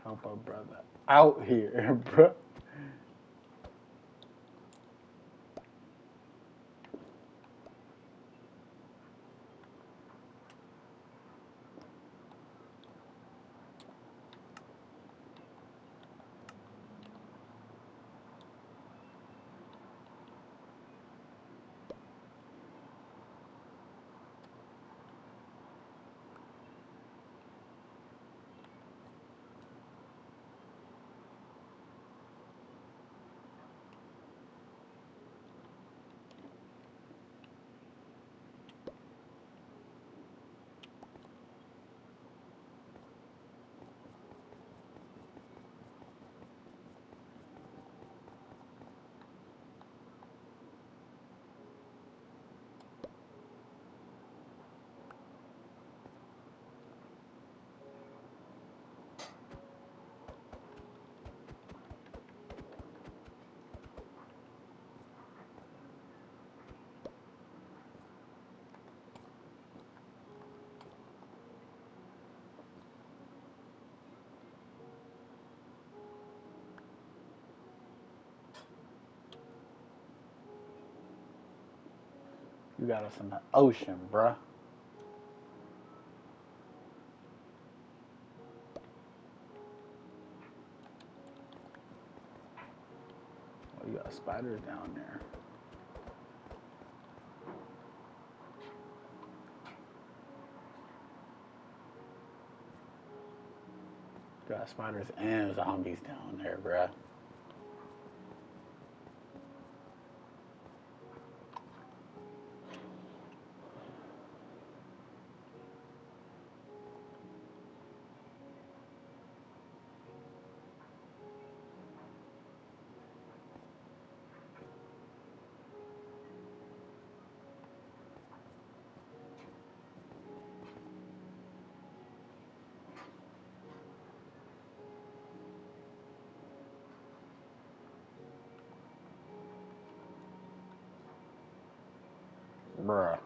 Help a brother out here, bro. You got us in the ocean, bruh. Oh, you got spiders down there. You got spiders and zombies down there, bruh. Bruh.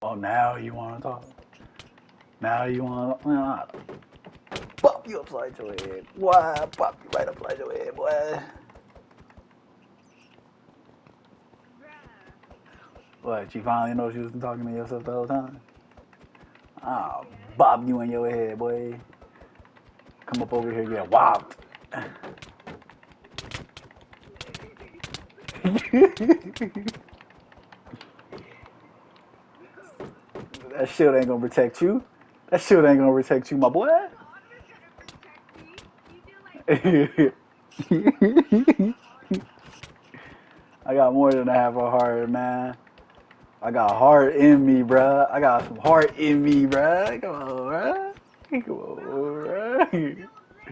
Oh, now you want to talk? Now you want to... Man, pop you upside your head. Why? Pop you right upside your head, boy. What, you finally know she was talking to yourself the whole time? Ah, bob you in your head, boy. Come up over here, get whopped. That shield ain't gonna protect you. That shield ain't gonna protect you, my boy. I got more than a half a heart, man. I got heart in me, bruh. I got some heart in me, bruh. Come on, bruh. Come on, bruh.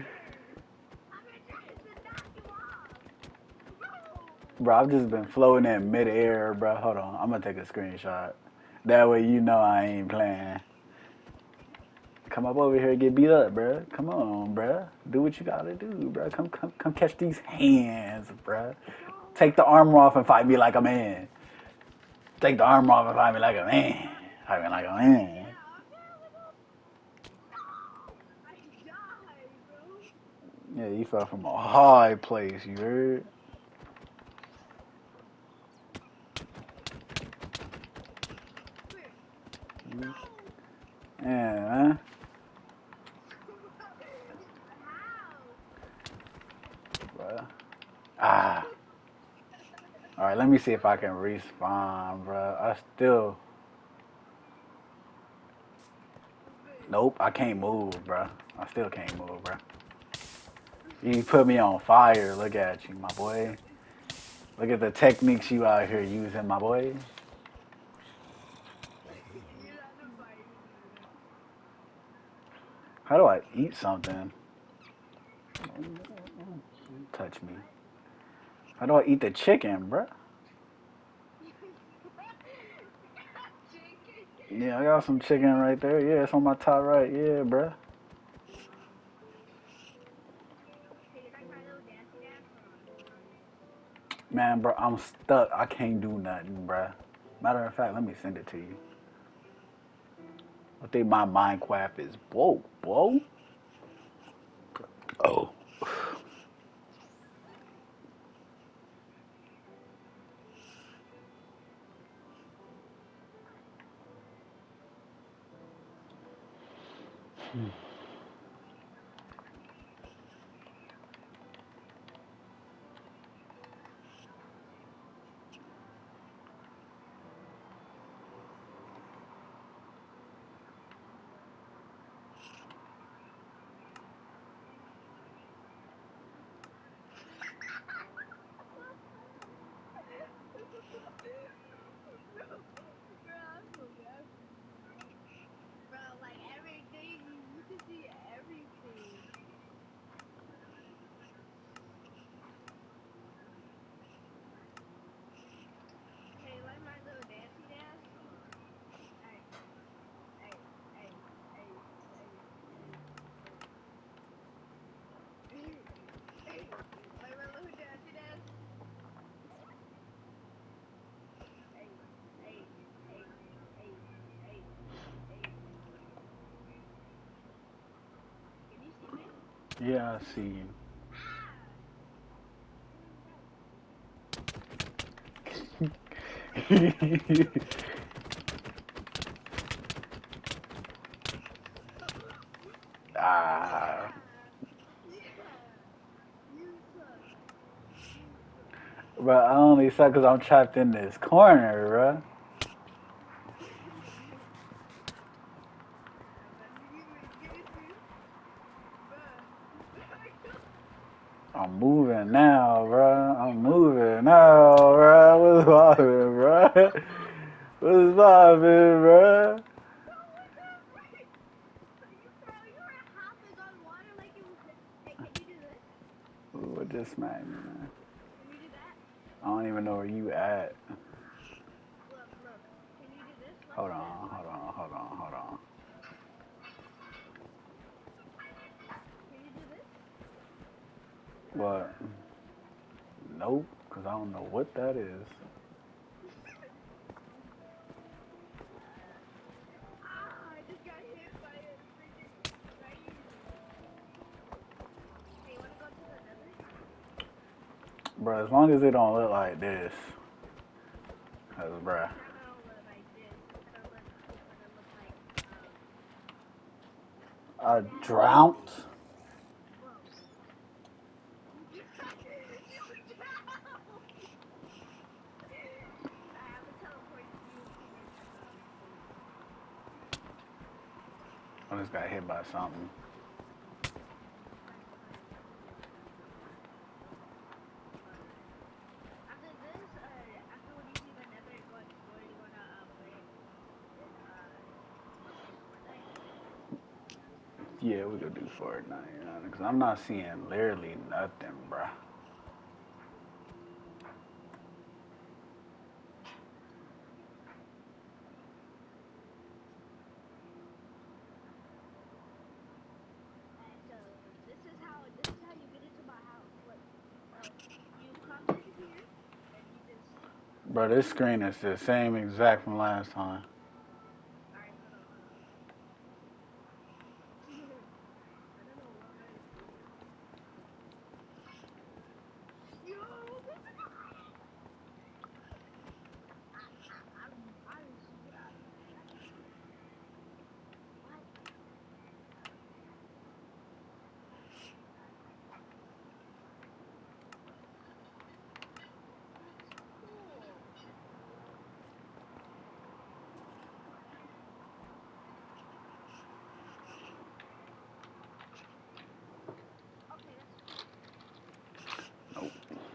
Bro, I've just been floating in midair, bro. Hold on, I'm gonna take a screenshot. That way you know I ain't playing. Come up over here and get beat up, bro. Come on, bro. Do what you gotta do, bro. Come catch these hands, bro. Take the armor off and fight me like a man. Take the armor off and fight me like a man. Fight me like a man. Yeah, you fell from a high place, you heard? Yeah, man. Bro. Ah. Alright, let me see if I can respawn, bro. I still... Nope, I can't move, bro. I still can't move, bro. You put me on fire. Look at you, my boy. Look at the techniques you out here using, my boy. How do I eat something? Touch me. How do I eat the chicken, bro? Yeah, I got some chicken right there. Yeah, it's on my top right. Yeah, bro. Man, bro, I'm stuck. I can't do nothing, bro. Matter of fact, let me send it to you. I think my Minecraft is whoa, whoa. Oh. Yeah, I see you. Ah. Bro, I only suck because I'm trapped in this corner, bro. I'm moving now, bro. I'm moving now, bro. What's poppin', bro? What's poppin', bro? What just smacked me, man? I don't even know where you at. Hold on, hold on, hold on, hold on. What? Nope, because I don't know what that is. Bro, as long as it don't look like this. Cause, bruh. A drought? I just got hit by something. Yeah, we could do Fortnite, because I'm not seeing literally nothing, bruh. Bro, this screen is the same exact from last time. Nope.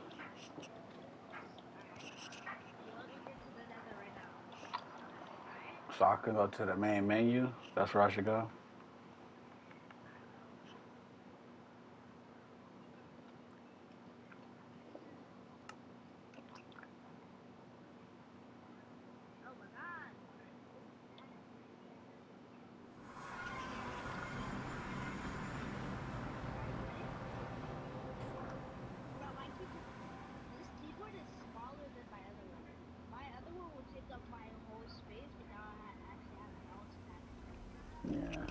So I can go to the main menu. That's where I should go. Yeah.